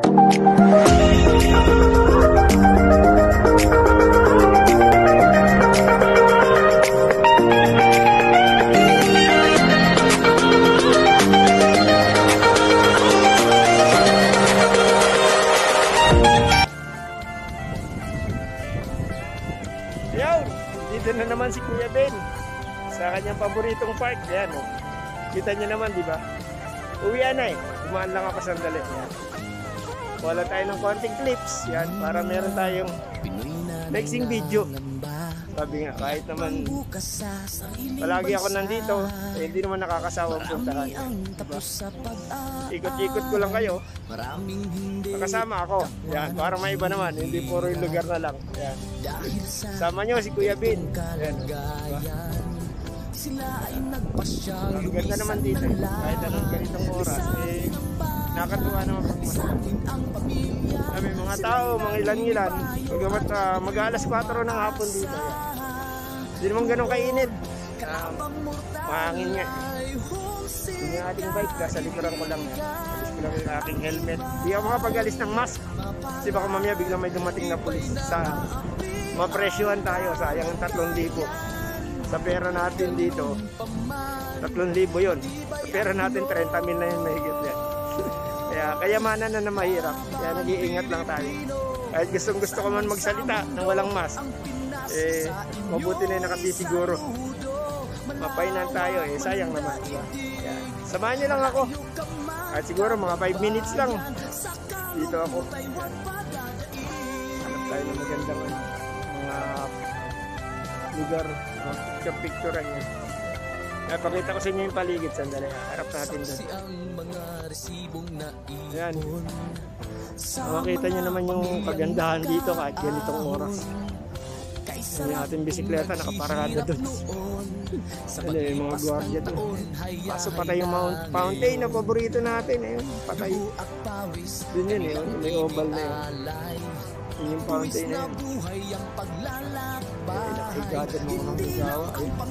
Ayun, dito na naman si Kuya Ben sa kanyang paboritong park. Yan, oh. Kita niyo naman, di ba? Uwian na eh. Kumaan lang ako sandali. Yan. Wala tayo ng konting clips. Yan, para meron tayong mixing video. Sabi nga, kahit naman palagi ako nandito, eh, hindi naman nakakasawang puntahan. Diba? Ikot-ikot ko lang kayo. Nakasama ako. Yan, para may iba naman. Hindi puro yung lugar na lang. Yan. Sama nyo si Kuya Ben. Yan. Diba? Ang ganda naman dito. Kahit anong ganitong oras, eh, nakatuwa naman pag may mga tao, mga ilan-ilan. Mag-alas 4 ng hapon dito. Hindi naman ganun kainit. Mahangin nga. Yung ating bike, sa likuran ko lang. Alis ko lang yung aking helmet. Hindi ako makapag-alis ng mask. Kasi baka mamaya biglang may dumating na pulis. Mapresyuhan tayo. Sayang ang 3,000. Sa pera natin dito, 3,000 yun. Sa pera natin, 30,000 na yun, mahigit yan. Kaya kayamanan na mahirap. Kaya nag-iingat lang tayo. Kahit gustong-gusto ko man magsalita nang walang mask, eh, mabuti na yung nakabisiguro. Mapainan tayo, eh, sayang naman. Kaya, samahan nyo lang ako. At siguro mga 5 minutes lang. Dito ako. Hanap tayo ng magandang mga lugar. Picture-picturean yan. Pakita ko sa inyo yung paligid. Sandali, harap natin doon. Yan. Makita nyo naman yung kagandahan dito kahit ganitong oras. Yung ating bisikleta nakaparada doon. Ano yung mga gwardiya doon. Kaso patay yung fountain na paborito natin. Ayun, patay. Doon yun eh. May oval na yun. Yun yung fountain na yun. Nakikagatan mo ng ligawa.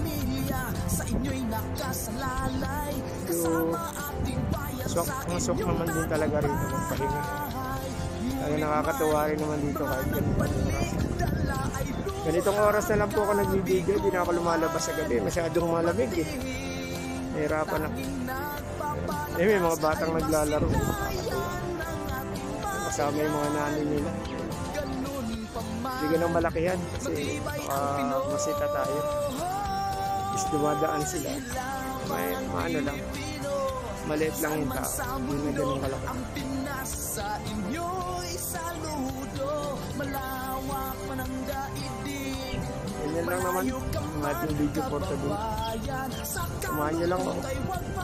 Masok naman din talaga rin magpahinga. Kaya nakakatuwa rin naman dito kahit ganitong oras na lang po ako nagbibideo. Hindi na ako lumalabas sa gabi, masyadong malamig eh. Nahirapan ako. Eh, may mga batang naglalaro. Kasama yung mga nanay nila. Hindi ganang malaki yan kasi masita tayo. Is dumadaan sila. May ano lang, maliit lang yung tao. Hindi na ganang malaki. Ganyan lang naman ang ating video for today. Samahan nyo lang ako.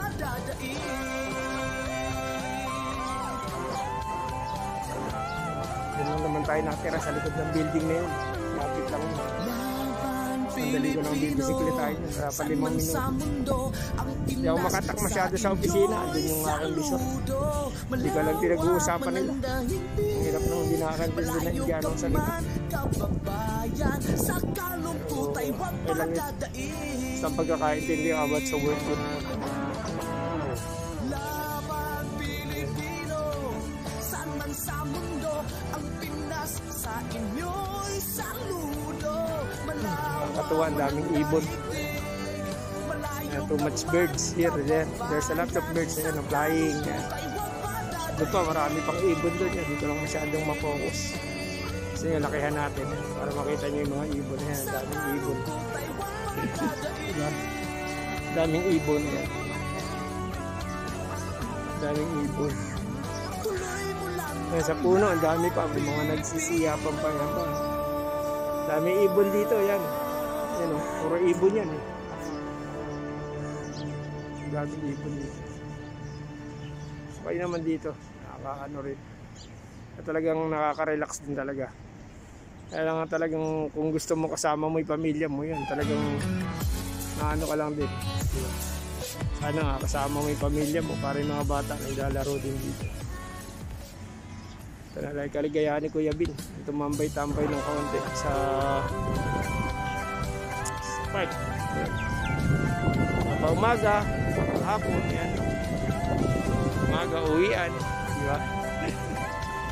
Yan lang naman tayo nakatira sa likod ng building na yun. Lapit lang yun. Sandali ko lang bibisikleta tayo. Para 5 minuto. Hindi ako makatak masyado sa opisina. Doon yung aking bisor. Hindi ko lang pinag-uusapan nila. Ang hirap nang hindi nakakantindi na Indianong salita. So, kailang sa pagkakaintindi about sa work food. Katuwa, ang daming ibon. Too much birds here. There's a lot of birds here flying. Doon pa, marami pang ibon doon. Dito lang masyadong ma-focus. Kasi yung lakihan natin para makita nyo yung mga ibon. Yan, daming ibon. Daming ibon. Daming ibon. Sa puno, ang dami pa. May mga nagsisiyapan pa yan pa. Daming ibon dito. Yan. Yan o. Puro ibon yan eh. Daming ibon dito. Kaya naman dito. Nakakaano rin. At talagang nakaka-relax din talaga. Kaya lang talagang kung gusto mo kasama mo yung pamilya mo yan. Talagang naano ka lang din. Sana nga kasama mo yung pamilya mo para yung mga bata na ilalaro din dito. Talagang kaligayahan ni Kuya Ben. Tumambay-tambay ng kaunti sa park. Umaga, hapon, yan. Umaga, uwian. Diba?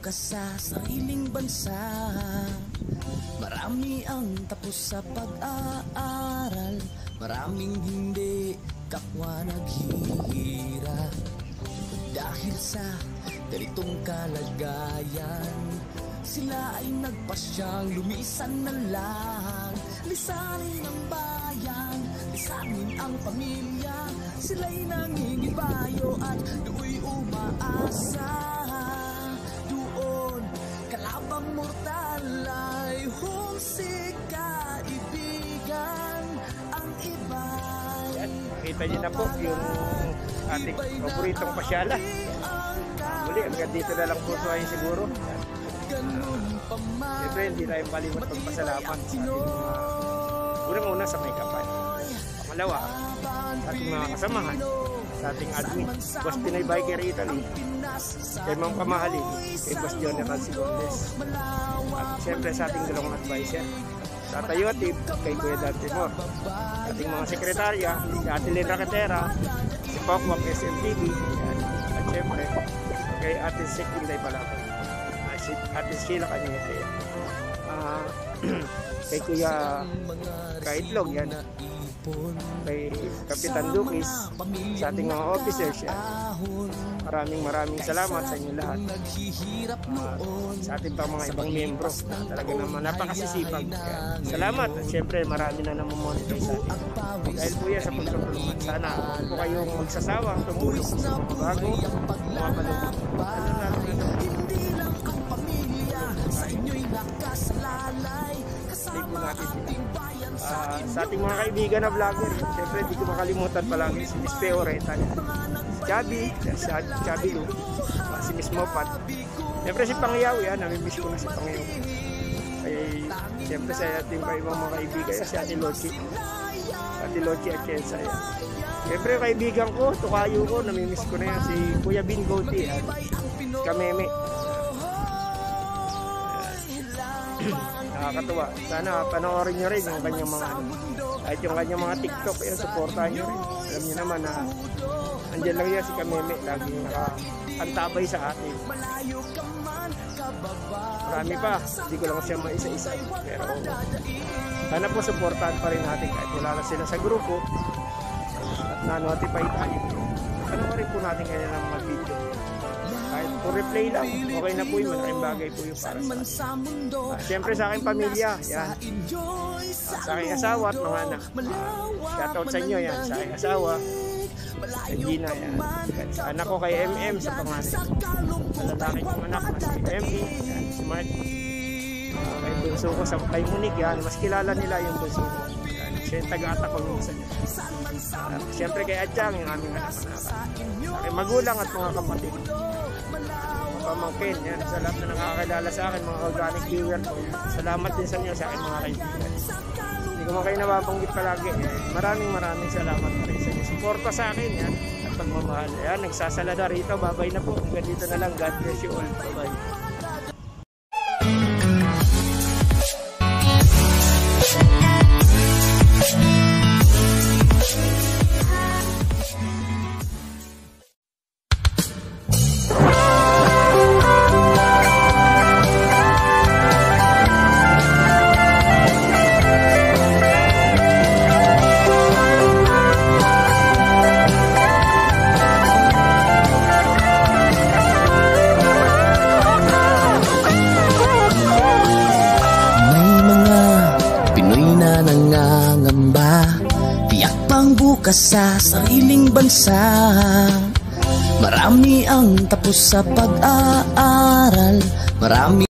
bukas sa sariling bansa. Marami ang tapos sa pag-aaral, maraming hindi kapwa naghihirap. Dahil sa ganitong kalagayan, sila ay nagpasyang lumisan na lang. Lisanin ang bayan, lisanin ang pamilya. Sila'y nangingibayo at do'y umaasa. Doon, kalabang mortal ay humsik kaibigan. Ang iba'y Yan, kita niyo na po yung ating paboritong pasyala. Muli, hanggang dito na lang po tayo siguro. Siyempre, hindi tayo malimot magpasalamat sa ating unang-una sa may kapal. Pangalawa, sa ating mga kasamahan, sa ating admin, Boss Pinoy Biker Italy, kay Ma'am Kamahalin, kay Boss Jonathan Sigondes, at siyempre sa ating dalawang advisor, sa Tayotip, kay Kuya Dan Timor, ating mga sekretarya, si Ate Lynn Raquetera, si Pokmok SMTV, at siyempre kay Ate Sek Inday Palapag, Ate Sheila Cañete, kay Kuya Kaitlog, yan, kay Kapitan Lukis, sa ating mga officers, yan. Maraming salamat sa inyo lahat. Sa ating pang mga ibang miyembro na talaga naman napakasisipag. Salamat at syempre marami na namomonetize sa atin. Dahil po yan sa pagtutulungan. Sana po kayong magsasawang tumulong sa mga bago, mga palugod. Ano natin ito? Sa ating mga kaibigan na vlogger, syempre hindi ko makalimutan palagi si Miss Peo Retan, si Chubby, si Chubby Lu, si Miss Mopat, syempre si Pangyaw, yan, namimiss ko na si Pangyaw. Kaya syempre sa ating mga kaibigan, si Ate Lochi at Chensa, yan. Syempre kaibigan ko, tukayo ko, namimiss ko na yan, si Kuya Bin Gouti at Kameme. Nakakatuwa. Sana panoorin nyo rin yung kanyang mga kahit yung kanyang mga TikTok, yung supportahan nyo rin. Alam nyo naman na andyan lang yan si Kameme, laging nakaantabay sa atin. Marami pa, hindi ko lang siya maisa-isa, pero sana po supportahan pa rin natin kahit wala na sila sa grupo at na-notify tayo. Panoorin po natin kanya ng mga video. Kahit po replay lang, okay na po yun, malaking bagay po yung para sa akin. Siyempre sa aking pamilya, yan. Sa aking asawa at mga anak. Shoutout sa inyo, yan. Sa aking asawa, sa Gina, yan. Sa anak ko kay MM, sa panganay. Sa lalaki kong anak na si MB, yan, si Mark. Kay bunso ko sa kay Monique, yan. Mas kilala nila yung bunso ko. Yan. Siya yung taga-atak ko minsan. Siyempre kay Adjang, yung aming anak-anak. Sa aking magulang at mga kapatid. Pamangkin, yan, sa lahat na nakakilala sa akin, mga organic viewer ko, salamat din sa inyo sa akin mga kaibigan. Hindi ko man kayo nababanggit palagi, maraming salamat pa rin sa inyo. Suporta sa akin, yan, at pagmamahal. Yan, nagsasalada rito, babay na po, hanggang dito na lang, God bless you all, bye bye. Sa sariling bansa, marami ang tapos sa pag-aaral, marami